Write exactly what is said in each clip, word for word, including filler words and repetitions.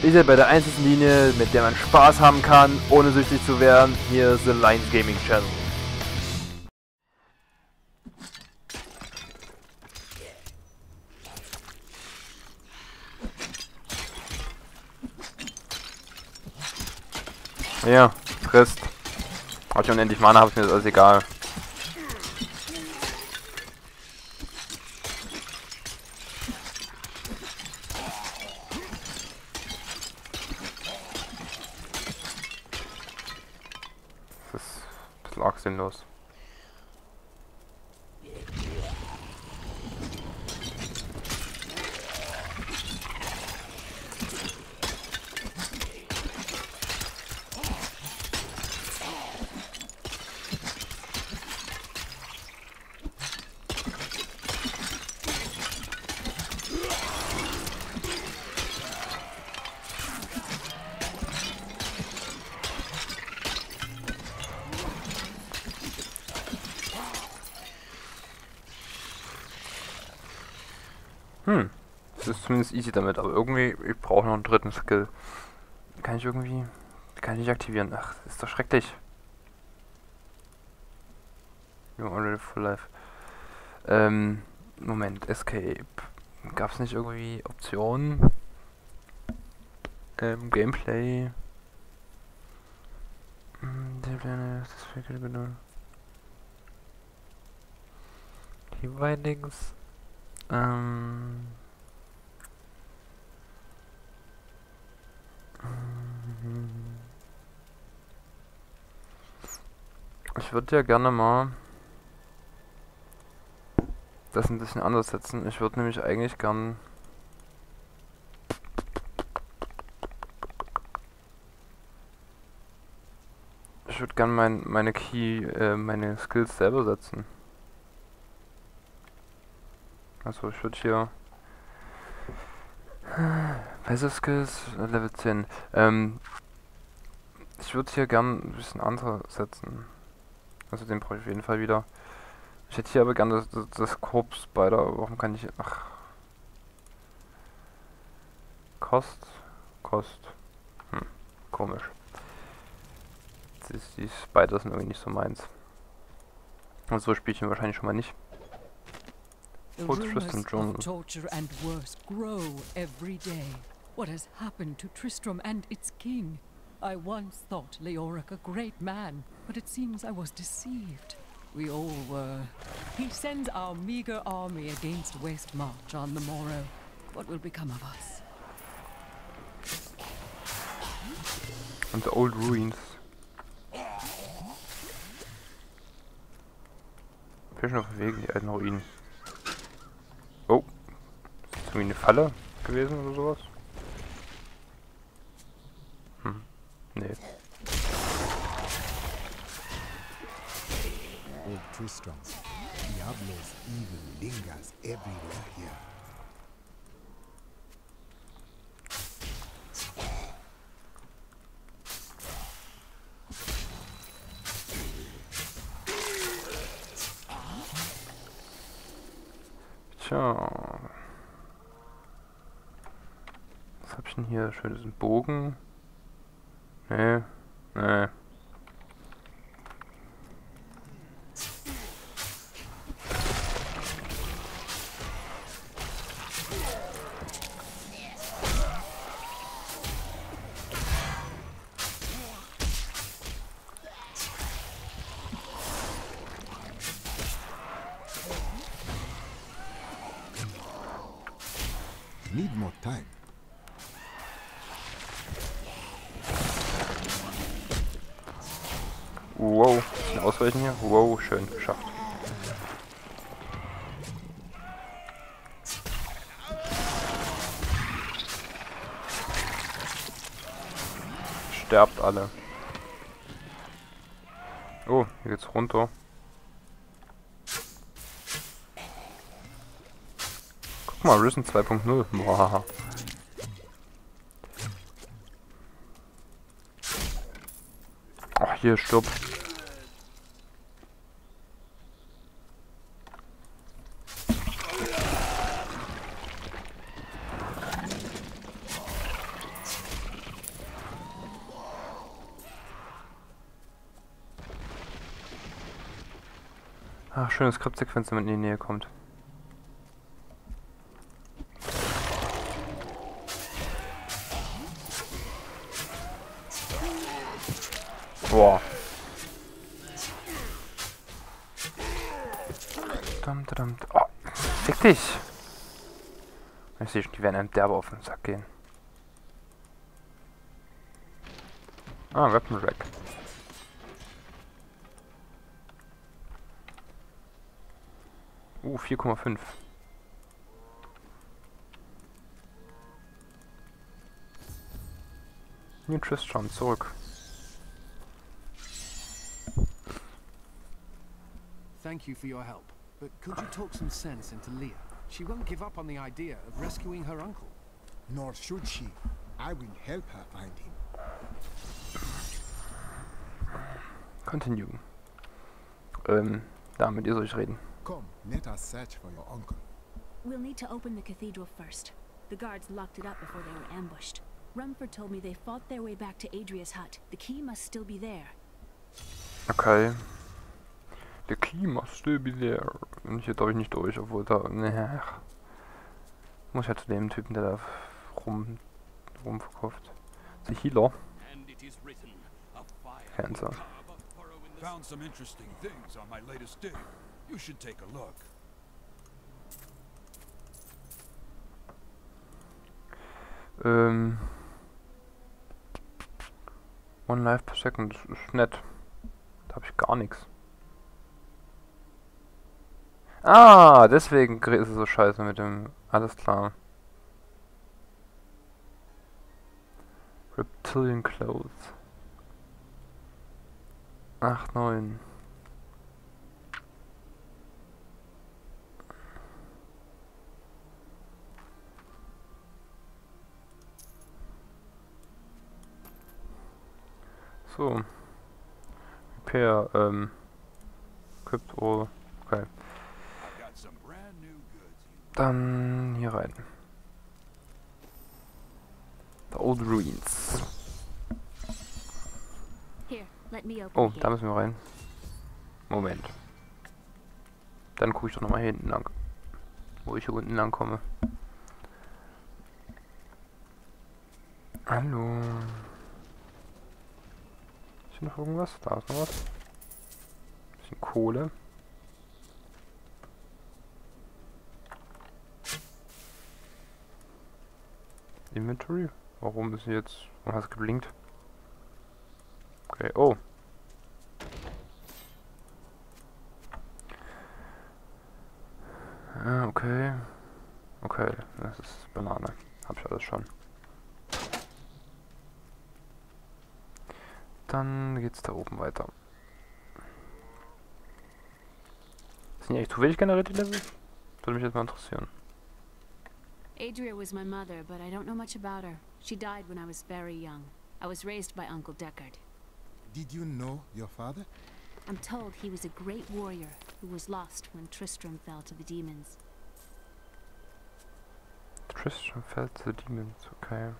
Ihr seid bei der einzigen Linie, mit der man Spaß haben kann, ohne süchtig zu werden. Hier ist The Lions Gaming Channel. Ja, frisst. Hab ich unendlich Mana, hab ich mir das alles egal. Das ist ein bisschen arg sinnlos. Hm, es ist zumindest easy damit, aber irgendwie, ich brauche noch einen dritten Skill. Kann ich irgendwie, kann ich nicht aktivieren. Ach, das ist doch schrecklich. You're already full life. Ähm, Moment, Escape. Gab's nicht irgendwie Optionen? Ähm, Gameplay. Die Bindings. Ähm. Ich würde ja gerne mal das ein bisschen anders setzen. Ich würde nämlich eigentlich gern ich würde gern mein, meine Key, äh, meine Skills selber setzen. Also ich würde hier Passive Skills, Level zehn. Ähm, ich würde hier gern ein bisschen andere setzen. Also den brauche ich auf jeden Fall wieder. Ich hätte hier aber gern das, das, das Corp Spider. Warum kann ich... Ach. Kost? Kost. Hm, komisch. Die, die Spider sind irgendwie nicht so meins. Und so spiele ich ihn wahrscheinlich schon mal nicht. The Oh, rumors Tristram of Jones. torture and worse grow every day. What has happened to Tristram and its king? I once thought Leoric a great man, but it seems I was deceived. We all were. He sends our meager army against Westmarch on the morrow. What will become of us? Und the Old Ruins. Fischen auf dem Weg in die alten Ruinen. Oh. Ist das irgendwie eine Falle gewesen oder sowas? Hm. Nee. Old Tristram, Diablo's evil lingers everywhere here. Tja. Was hab ich denn hier? Schönes Bogen. Nee. Nee. Need more time. Wow. Bisschen ausweichen hier. Wow, schön geschafft. Sterbt alle. Oh, hier geht's runter. Guck mal, Risen zwei Punkt null. Boah. Ach, hier, stirb. Ach, schöne Skriptsequenz, wenn man in die Nähe kommt. Boah. Dum, dum, oh, fick dich! Ich sehe schon, die werden einem derbe auf den Sack gehen. Ah, Weapon Rack. Uh, vier Komma fünf. New Tristram, zurück. Thank you for your help, but could you talk some sense into Leah? She won't give up on the idea of rescuing her uncle. Nor should she. I will help her find him. Continue. Ähm, damit ihr soll ich reden. Come, let us search for your uncle. We'll need to open the cathedral first. The guards locked it up before they were ambushed. Rumford told me they fought their way back to Adria's hut. The key must still be there. Okay. The key must still be there. Und hier darf ich nicht durch, obwohl da... Ne, muss ja zu dem Typen, der da rum, rum verkauft. The Healer. Cancer. Found some interesting things on my latest dig. You should take a look. Ähm... One life per second, das ist nett. Da habe ich gar nichts. Ah, deswegen ist es so scheiße mit dem... Alles klar. Reptilian Clothes. acht, neun. So. Repair, ähm. Crypto. Okay. Dann hier rein. The Old Ruins. Here, let me open Oh, the da gate. müssen wir rein. Moment. Dann gucke ich doch nochmal hier hinten lang. Wo ich hier unten lang komme. Hallo. Ist hier noch irgendwas? Da ist noch was. Bisschen Kohle. Inventory? Warum ist sie jetzt... Warum hat es geblinkt? Okay, oh. Ah, okay. Okay, das ist Banane. Hab ich alles schon. Dann geht's da oben weiter. Sind die echt zufällig generiert, die Level? Würde mich jetzt mal interessieren. Adria was my mother, but I don't know much about her. She died when I was very young. I was raised by Uncle Deckard. Did you know your father? I'm told he was a great warrior who was lost when Tristram fell to the demons. Tristram fell to the demons, okay.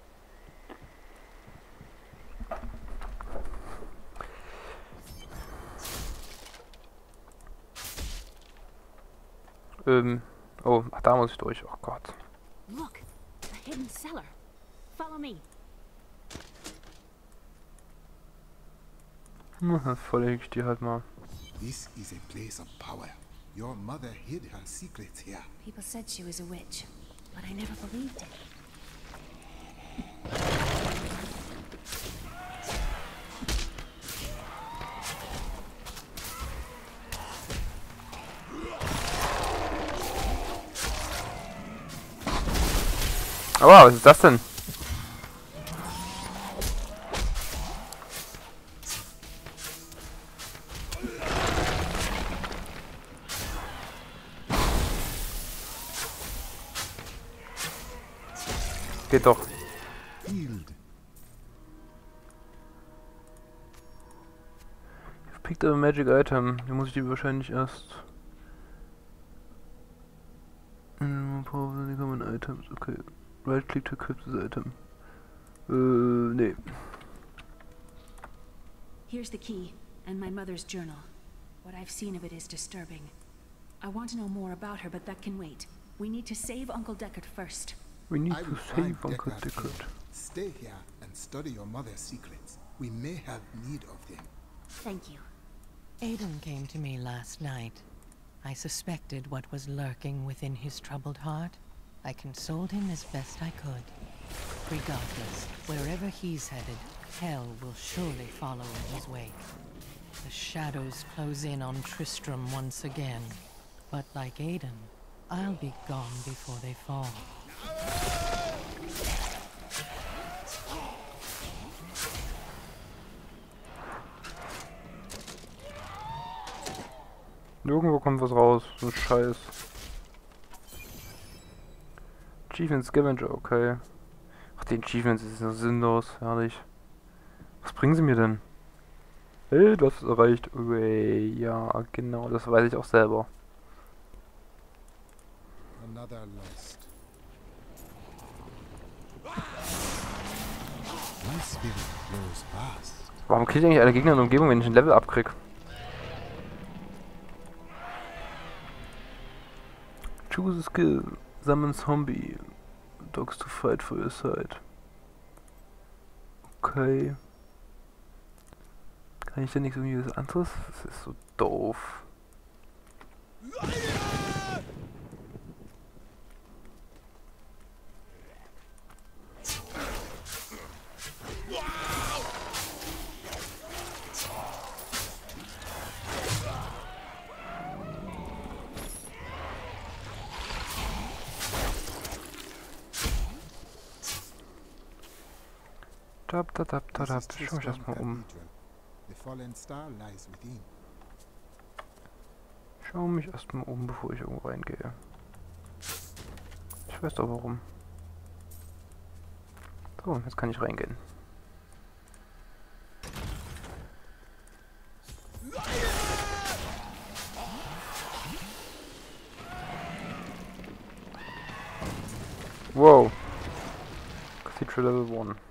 Ähm, oh, ach, da muss ich durch, oh Gott. Look, a hidden cellar. Follow me. Hm, dann folge ich dir halt mal. This is a place of power. Your mother hid her secrets here. People said she was a witch, but I never believed it. Oh, wow, was ist das denn? Geht doch. Field. You've picked up a magic item. Die muss ich dir wahrscheinlich erst... Mm, probably common items, okay. Right click to equip this item. Äh, nee. Here's the key, and my mother's journal. What I've seen of it is disturbing. I want to know more about her, but that can wait. We need to save Uncle Deckard first. We need I to will save find Uncle Deckard Deckard. here. Stay here and study your mother's secrets. We may have need of them. Thank you. Aiden came to me last night. I suspected what was lurking within his troubled heart. I consoled him as best I could. Regardless, wherever he's headed, hell will surely follow in his wake. The shadows close in on Tristram once again. But like Aiden, I'll be gone before they fall. Irgendwo kommt was raus, so ein Scheiß. Achievement Scavenger, okay. Ach, die Achievements sind so sinnlos, herrlich. Was bringen sie mir denn? Hey, du hast es erreicht. Ui, ja, genau, das weiß ich auch selber. Another lost. My spirit flows fast. Warum kriege ich eigentlich alle Gegner in der Umgebung, wenn ich ein Level abkrieg? Choose a skill. Summon Zombie. Dogs to fight for your side. Okay. Kann ich denn nichts irgendwie was anderes? Das ist so doof. Tap, tap, tap, tap, tap. Schau mich erstmal um. The fallen star lies within. Schau mich erstmal um, bevor ich irgendwo reingehe. Ich weiß doch warum. So, jetzt kann ich reingehen. Wow. Cathedral Level one.